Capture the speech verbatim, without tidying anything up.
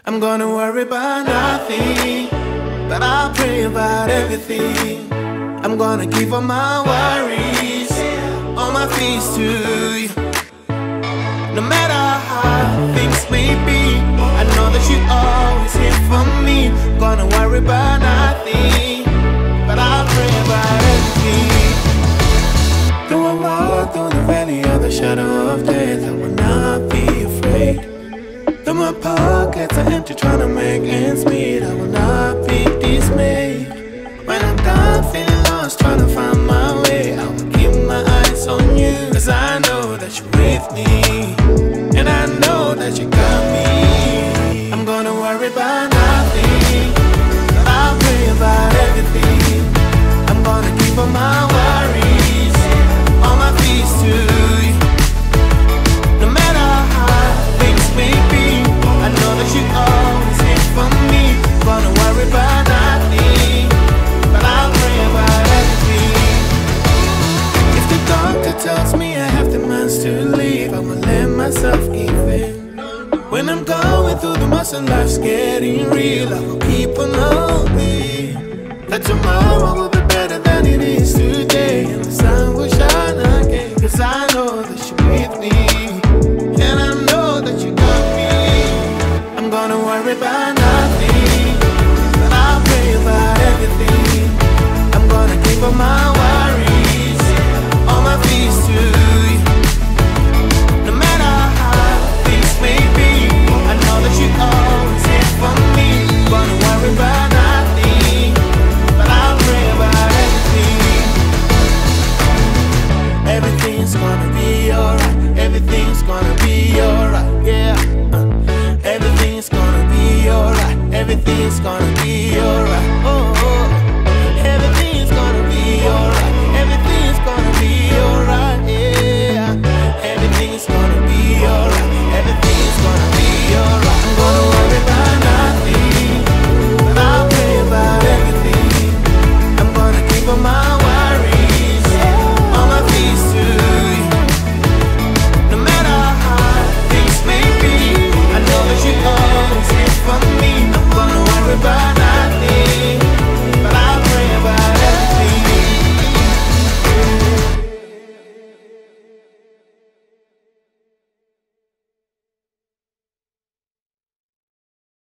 I'm gonna worry about nothing, but I'll pray about everything. I'm gonna give all my worries, all my fears to you. No matter how things may be, I know that you always here for me. Gonna worry about nothing, but I'll pray about everything. Though I walk through the valley of the shadow of death, I will not be afraid. Though my pockets are empty trying to make ends meet, I will not be dismayed. When I'm done feeling lost trying to find my way, I will keep my eyes on you. Cause I know that you're with me, and I know that you got me. I'm gonna worry about nothing, but I'll pray about everything. I'm gonna keep all my worries, all my fears to you. No matter how things may be, I know that you always here for me. Gonna worry about nothing, but I'll pray about everything. If the doctor tells me I have the months to leave, I will let myself give in. When I'm going through the most and life's getting real, I will keep on hoping that tomorrow will be better than it is today, and the sun will shine again. Cause I know that you're with me, and I know that you got me. I'm gonna worry about nothing, but I'll pray about everything. I'm gonna keep on my